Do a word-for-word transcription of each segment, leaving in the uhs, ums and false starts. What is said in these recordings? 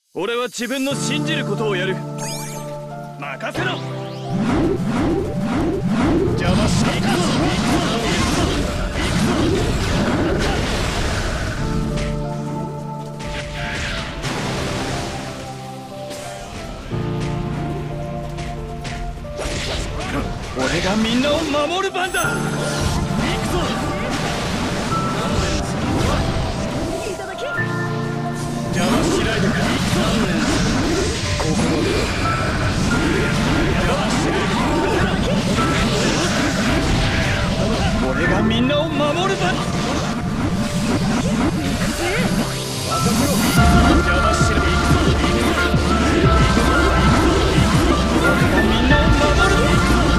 俺は自分の信じることをやる。任せろ。邪魔しないか。俺がみんなを守る番だ。行くぞ。邪魔しないでくれ。ここまでだ。邪魔しないでくれ。俺がみんなを守る番。任せろ。邪魔しないでくれ。俺がみんなを守る番。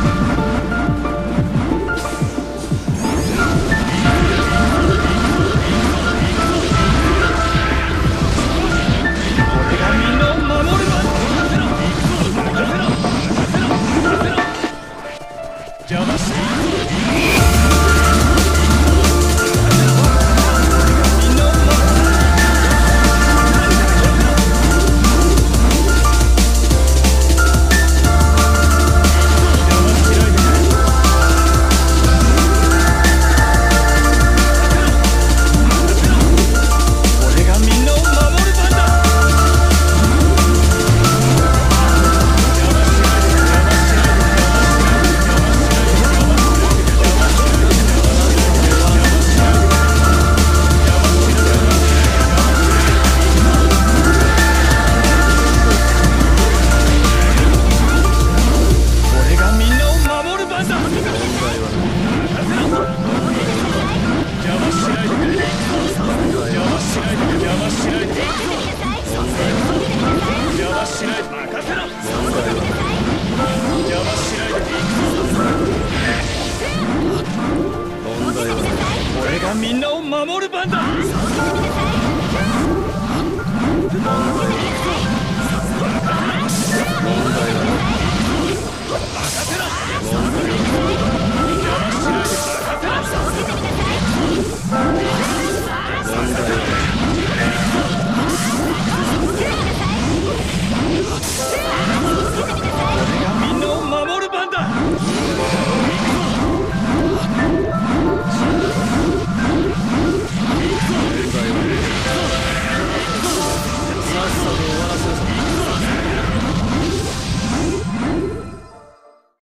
みんなを守る番だ。問題は任せろ。